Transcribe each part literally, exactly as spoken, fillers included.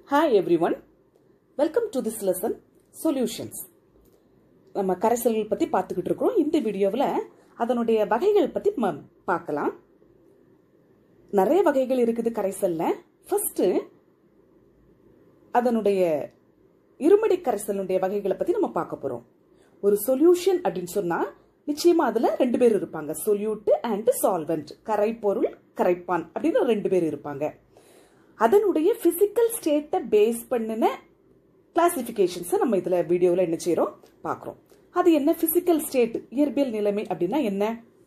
Hi everyone, welcome to this lesson solutions. நம்ம கரைசல்கள் பத்தி பார்த்துக்கிட்டு இருக்கோம். இந்த வீடியோவில் அதனுடைய வகைகள் பத்தி பார்க்கலாம். நிறைய வகைகள் இருக்குது கரைசல்ல. ஃபர்ஸ்ட் அதனுடைய இருமடி கரைசலுடைய வகைகளை பத்தி நம்ம பார்க்க போறோம். ஒரு சொல்யூஷன் அப்படின்னு சொன்னா நிச்சயமா அதுல ரெண்டு பேர் இருப்பாங்க. solute and solvent. கரைப்பொருள், கரைப்பான் அப்படின்னு ரெண்டு பேர் இருப்பாங்க. அதனுடைய பிசிக்கல் ஸ்டேட்டை பேஸ் பண்ணின கிளாசிபிகேஷன்ஸை நம்ம இதுல வீடியோவில் என்ன செய்யறோம் பார்க்குறோம். அது என்ன பிசிக்கல் ஸ்டேட், இயற்பியல் நிலைமை அப்படின்னா என்ன?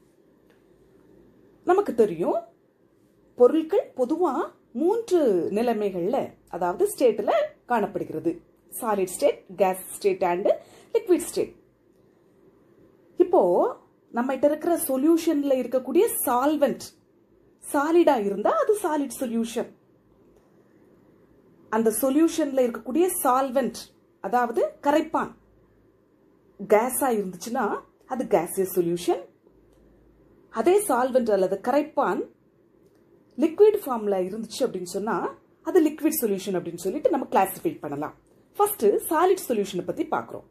நமக்கு தெரியும், பொருட்கள் பொதுவா மூன்று நிலைமைகள்ல அதாவது ஸ்டேட்ல காணப்படுகிறது. Solid state, gas state and liquid state. இப்போ நம்ம கிட்ட இருக்கிற சொல்யூஷன்ல இருக்கக்கூடிய சால்வெண்ட் சாலிடா இருந்தா அது சாலிட் சொல்யூஷன். அந்த சொல்யூஷன்ல இருக்கக்கூடிய சால்வெண்ட் அதாவது கரைப்பான் கேஸா இருந்துச்சுன்னா அது gaseous சொல்யூஷன். அதே சால்வெண்ட் அல்லது கரைப்பான் லிக்விட் ஃபார்ம்ல இருந்துச்சு அப்படின்னு சொன்னா அது லிக்விட் சொல்யூஷன் அப்படின்னு சொல்லிட்டு நம்ம கிளாசிஃபை பண்ணலாம். ஃபர்ஸ்ட் சாலிட் சொல்யூஷனை பத்தி பார்க்கிறோம்.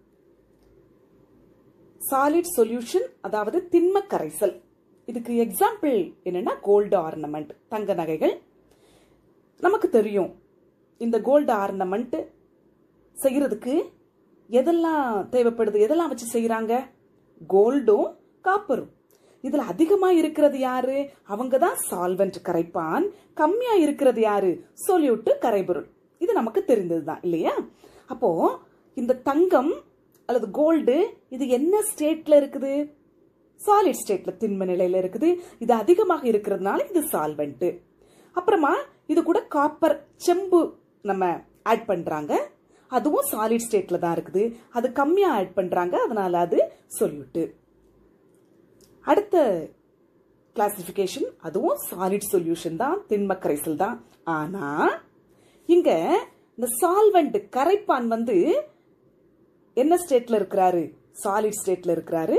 சாலிட் சொல்யூஷன் அதாவது திண்ம கரைசல். இதுக்கு எக்ஸாம்பிள் என்னன்னா கோல்டு ஆர்னமெண்ட், தங்க நகைகள். நமக்கு தெரியும் இந்த கோல்டு ஆர்னமெண்ட் செய்யறதுக்கு எதெல்லாம் தேவைப்படுது, எதெல்லாம் வச்சு செய்யறாங்க? கோல்டும் காப்பரும். இதுல அதிகமா இருக்கிறது யாரு? அவங்கதான் சால்வெண்ட் கரைப்பான். கம்மியா இருக்கிறது யாரு? solute கரைபொருள். இது நமக்கு தெரிந்ததுதான் இல்லையா? அப்போ இந்த தங்கம் அல்லது கோல்டு இது என்ன ஸ்டேட்ல இருக்குது? சாலிட் ஸ்டேட்ல, திண்ம நிலையில இருக்குது. இது அதிகமாக இருக்கிறதுனால இது சால்வெண்ட். அப்புறமா இது கூட காப்பர், செம்பு நம்ம ஆட் பண்றாங்க. அதுவும் சாலிட் ஸ்டேட்ல தான் இருக்குது. அது கம்மியா ஆட் பண்றாங்க, அதனால அது solute. அடுத்த கிளாசிபிகேஷன் அதுவும் சாலிட் சொல்யூஷன் தான், திண்ம கரைசல் தான். ஆனா இங்க இந்த சால்வெண்ட் கரைப்பான் வந்து என்ன ஸ்டேட்ல இருக்கிறாரு? சாலிட் ஸ்டேட்ல இருக்கிறாரு.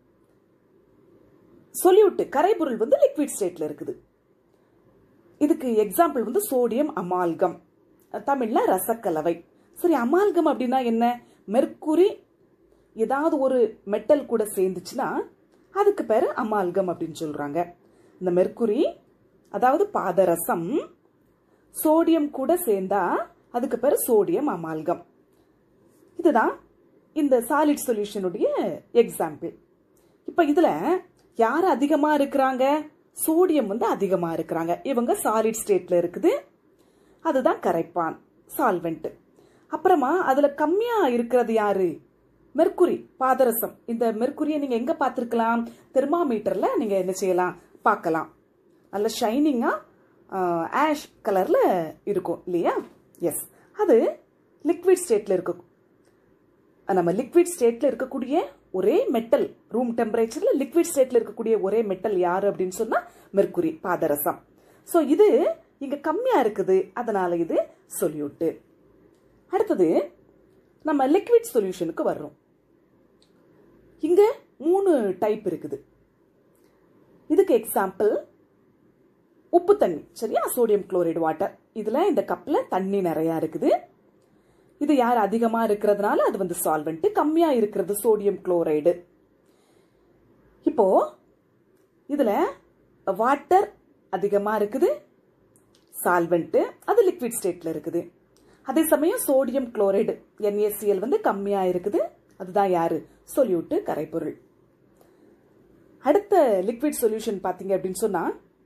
solute கரைபொருள் வந்து லிக்விட் ஸ்டேட்ல இருக்குது. இதுக்கு எக்ஸாம்பிள் வந்து சோடியம் அமால்கம், தமிழ்ல ரசக்கலவை. சரி, அமால்கம் அப்படின்னா என்ன? மெர்க்குரி ஏதாவது ஒரு மெட்டல் கூட சேர்ந்துச்சுன்னா அதுக்கு பேரு அமால்கம் அப்படின்னு சொல்றாங்க. இந்த மெர்க்குரி அதாவது பாதரசம் சோடியம் கூட சேர்ந்தா அதுக்கு பேரு சோடியம் அமால்கம். இதுதான் இந்த சாலிட் சொல்யூஷனுடைய எக்ஸாம்பிள். இப்ப இதுல யார் அதிகமா இருக்கிறாங்க? சோடியம் வந்து அதிகமா இருக்கிறாங்க. இவங்க சாலிட் ஸ்டேட்ல இருக்குது. அதுதான் கரைப்பான், சால்வெண்ட். அப்புறமா அதுல கம்மியா இருக்கிறது யாரு? மெர்க்குரி, பாதரசம். இந்த மெர்க்குரியை நீங்க எங்க பார்த்திருக்கலாம்? தெர்மாமீட்டர்ல நீங்க என்ன செய்யலாம் பார்க்கலாம். நல்ல ஷைனிங்கா ஆஷ் கலர்ல இருக்கும் இல்லையா? எஸ், அது லிக்விட் ஸ்டேட்ல இருக்கும். நம்ம லிக்விட் ஸ்டேட்ல இருக்கக்கூடிய ஒரே மெட்டல், ரூம் டெம்பரேச்சர்ல லிக்விட் ஸ்டேட்ல இருக்கக்கூடிய ஒரே மெட்டல் யாரு அப்படின்னு சொன்னா மெர்க்குரி, பாதரசம். சோ இது இங்க கம்மியா இருக்குது, அதனால இது solute. அடுத்தது நம்ம லிக்விட் சொல்யூஷனுக்கு வர்றோம். இங்க மூணு டைப் இருக்குது. இதுக்கு எக்ஸாம்பிள் உப்பு தண்ணி, சரியா? Sodium chloride water. இதுல இந்த கப்ல தண்ணி நிறைய இருக்குது. இது யார் அதிகமா இருக்கிறதுனால அது வந்து சால்வெண்ட், கம்மியா இருக்கிறது சோடியம் குளோரைடு. இப்போ இதுல வாட்டர் அதிகமா இருக்குது, சால்வெண்ட், அது லிக்விட் ஸ்டேட்ல இருக்குது. அதே சமயம் sodium chloride N A C L வந்து கம்மியா இருக்குது, அதுதான் யாரு? solute கரைபொருள். அடுத்த லிக்விட் சொல்யூஷன் பாத்தீங்க அப்படின்னு சொன்னா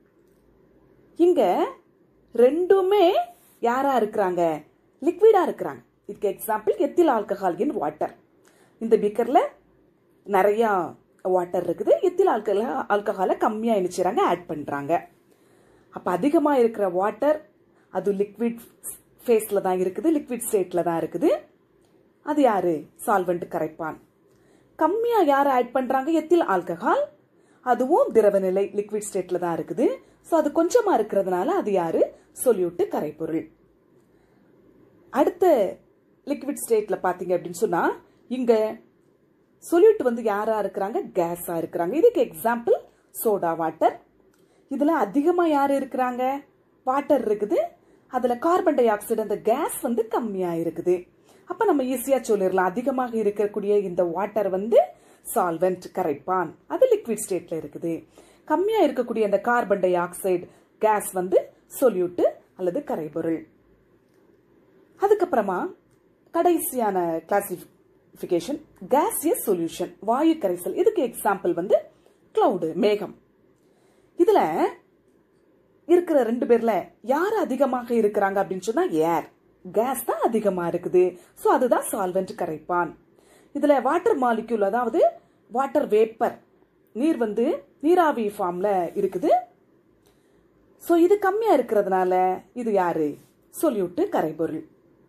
இங்க ரெண்டுமே யாரா இருக்கிறாங்க? லிக்விடா இருக்கிறாங்க. இதுக்கு example ethyl alcohol in water. இந்த பீக்கர்ல நிறைய வாட்டர் இருக்குது. எத்தில் ஆல்கஹால ஆல்கஹால கம்மியா நினைச்சாங்க ஆட் பண்றாங்க. அப்ப அதிகமா இருக்கிற வாட்டர் அது லிக்விட் ஃபேஸ்ல தான் இருக்குது, லிக்விட் ஸ்டேட்ல தான் இருக்குது. அது யாரு? சால்வெண்ட் கரைப்பான். கம்மியா யார் ஆட் பண்றாங்க? Ethyl alcohol. அதுவும் திரவ நிலை, லிக்விட் ஸ்டேட்ல தான் இருக்குது. சோ அது கொஞ்சமா இருக்கிறதுனால அது யாரு? solute கரைபொருள். அடுத்த லிக்விட் ஸ்டேட்ல பாத்தீங்க அப்படின்னு சொன்னா இங்க solute வந்து யாரா இருக்கிறாங்க? கேஸா இருக்கிறாங்க. இதுக்கு எக்ஸாம்பிள் சோடா வாட்டர். இதுல அதிகமா யாரு இருக்கிறாங்க? வாட்டர் இருக்குது. அதுல கார்பன் டை ஆக்சைடு அந்த கேஸ் வந்து கம்மியா இருக்குது. அப்ப நம்ம ஈஸியா சொல்லிடலாம், அதிகமாக இருக்கக்கூடிய இந்த வாட்டர் வந்து சால்வெண்ட் கரைப்பான், அது லிக்விட் ஸ்டேட்ல இருக்குது. கம்மியா இருக்கக்கூடிய அந்த கார்பன் டை ஆக்சைடு கேஸ் வந்து சொல்யூட் அல்லது கரைபொருள். அதுக்கப்புறமா கடைசியான கிளாசிபிகேஷன் gaseous சொல்யூஷன், வாயு கரைசல். இதுக்கு எக்ஸாம்பிள் வந்து கிளவுடு, மேகம். இதுல இருக்கிற ரெண்டு பேர்ல யார் அதிகமாக இருக்கிறாங்க அப்படின்னு சொன்னா ஏர், கேஸ் தான் அதிகமா இருக்குது. சோ அதுதான் சால்வெண்ட் கரைப்பான். இதுல வாட்டர் மாலிக்யூல், அதாவது வாட்டர் வேப்பர், நீர் வந்து நீராவி ஃபார்ம்ல இருக்குது. சோ இது கம்மியா இருக்கிறதுனால இது யாரு, சொல்யூட் கரைபொருள்.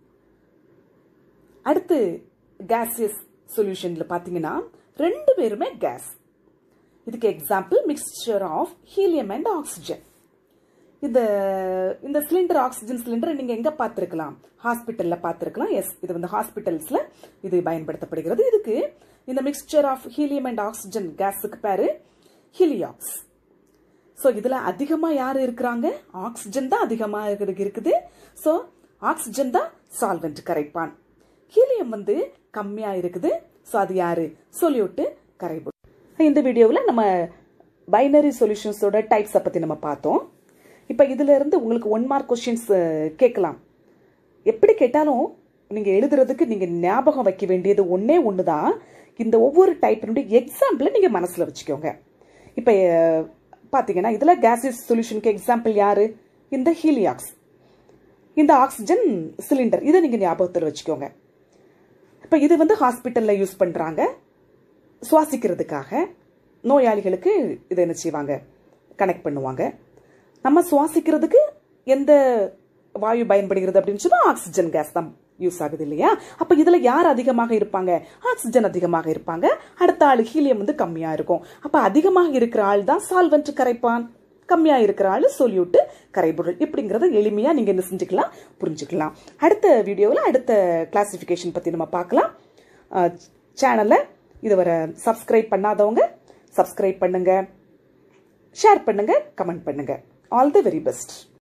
அடுத்து gaseous சொல்யூஷன்ல பாத்தீங்கன்னா ரெண்டு பேருமே கேஸ். இதுக்கு example mixture of helium and oxygen. இந்த இந்த சிலிண்டர், ஆக்சிஜன் சிலிண்டர் நீங்க எங்க பார்த்திருக்கலாம், ஹாஸ்பிட்டல்ல பார்த்திருக்கலாம். எஸ், இது வந்து ஹாஸ்பிட்டல்ஸ்ல இது பயன்படுத்தப்படுகிறது. இதுக்கு இந்த mixture of helium and oxygen கேஸுக்கு பேரு ஹீலியாக்ஸ். சோ இதுல அதிகமா யாரு இருக்கிறாங்க, ஆக்சிஜன் தான் அதிகமா இருக்குது. சோ ஆக்சிஜன் தான் சால்வெண்ட் கரைப்பான். ஹீலியம் வந்து கம்மியா இருக்குது. சோ அது யாரு, சொல்யூட் கரைபொருள். இந்த வீடியோவில் நம்ம பைனரி சொல்யூஷன்ஸோட டைப்ஸை பத்தி நம்ம பார்த்தோம். இப்ப இதுல இருந்து உங்களுக்கு ஒன் மார்க் கொஸ்டின்ஸ் கேட்கலாம். எப்படி கேட்டாலும் நீங்க எழுதுறதுக்கு நீங்க ஞாபகம் வைக்க வேண்டியது ஒன்னே ஒண்ணுதான், இந்த ஒவ்வொரு டைப்பினுடைய எக்ஸாம்பிள் நீங்க மனசுல வச்சுக்கோங்க. இப்ப பாத்தீங்கன்னா இதுல gaseous சொல்யூஷனுக்கு எக்ஸாம்பிள் யாரு, இந்த ஹீலியாக்ஸ், இந்த ஆக்சிஜன் சிலிண்டர். இதை நீங்க ஞாபகத்தில் வச்சுக்கோங்க. இப்ப இது வந்து ஹாஸ்பிட்டல்ல யூஸ் பண்றாங்க சுவாசிக்கிறதுக்காக. நோயாளிகளுக்கு இதை என்ன செய்வாங்க, கனெக்ட் பண்ணுவாங்க. நம்ம சுவாசிக்கிறதுக்கு எந்த வாயு பயன்படுகிறது அப்படின்னு சொன்னா ஆக்சிஜன் கேஸ் தான் யூஸ் ஆகுது இல்லையா. அப்ப இதுல யார் அதிகமாக இருப்பாங்க, ஆக்சிஜன் அதிகமாக இருப்பாங்க. அடுத்த ஆள் ஹீலியம் வந்து கம்மியா இருக்கும். அப்ப அதிகமாக இருக்கிற ஆள் தான் சால்வெண்ட் கரைப்பான், கம்மியா இருக்கிற ஆளு சொல்யூட் கரைபொருள். இப்படிங்கறத எளிமையா நீங்க என்ன செஞ்சுக்கலாம், புரிஞ்சுக்கலாம். அடுத்த வீடியோவில் அடுத்த கிளாசிபிகேஷன் பத்தி நம்ம பார்க்கலாம். சேனலை இதுவரை சப்ஸ்கிரைப் பண்ணாதவங்க சப்ஸ்கிரைப் பண்ணுங்க, ஷேர் பண்ணுங்க, கமெண்ட் பண்ணுங்க. All the very best.